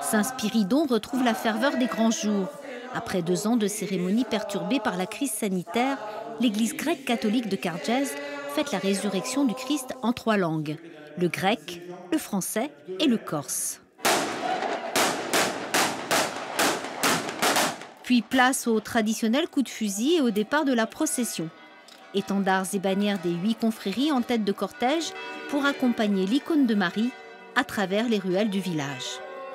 Saint-Spiridon retrouve la ferveur des grands jours. Après 2 ans de cérémonie perturbée par la crise sanitaire, l'église grecque catholique de Cargèse fête la résurrection du Christ en 3 langues, le grec, le français et le corse. Puis place au traditionnel coup de fusil et au départ de la procession. Étendards et bannières des 8 confréries en tête de cortège pour accompagner l'icône de Marie à travers les ruelles du village.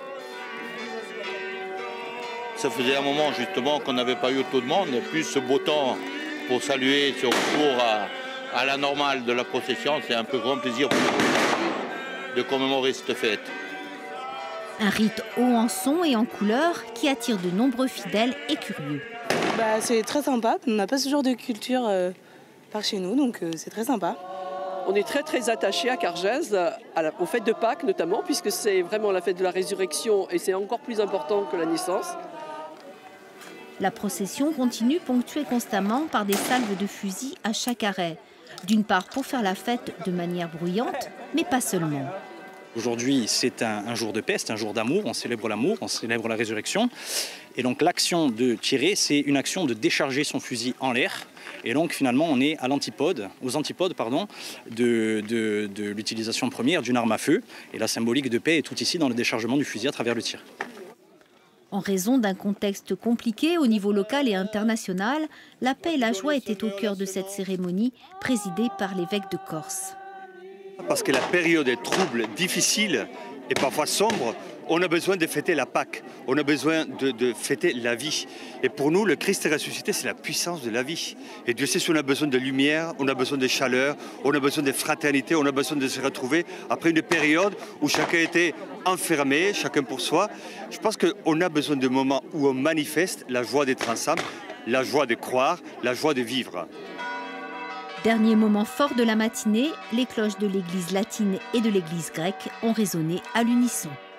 Ça faisait un moment justement qu'on n'avait pas eu autant de monde, plus ce beau temps pour saluer ce retour à la normale de la procession. C'est un peu grand plaisir pour nous de commémorer cette fête. Un rite haut en son et en couleurs qui attire de nombreux fidèles et curieux. C'est très sympa, on n'a pas ce genre de culture par chez nous, donc c'est très sympa. On est très attachés à Cargèse, aux fêtes de Pâques notamment, puisque c'est vraiment la fête de la résurrection et c'est encore plus important que la naissance. La procession continue ponctuée constamment par des salves de fusils à chaque arrêt. D'une part pour faire la fête de manière bruyante, mais pas seulement. Aujourd'hui, c'est un jour de paix, c'est un jour d'amour, on célèbre l'amour, on célèbre la résurrection. Et donc l'action de tirer, c'est une action de décharger son fusil en l'air. Et donc finalement, on est aux antipodes de l'utilisation première d'une arme à feu. Et la symbolique de paix est tout ici dans le déchargement du fusil à travers le tir. En raison d'un contexte compliqué au niveau local et international, la paix et la joie étaient au cœur de cette cérémonie présidée par l'évêque de Corse. Parce que la période est trouble, difficile et parfois sombre, on a besoin de fêter la Pâque, on a besoin de fêter la vie. Et pour nous, le Christ est ressuscité, c'est la puissance de la vie. Et Dieu sait si on a besoin de lumière, on a besoin de chaleur, on a besoin de fraternité, on a besoin de se retrouver après une période où chacun était enfermé, chacun pour soi. Je pense qu'on a besoin de moments où on manifeste la joie d'être ensemble, la joie de croire, la joie de vivre. Dernier moment fort de la matinée, les cloches de l'église latine et de l'église grecque ont résonné à l'unisson.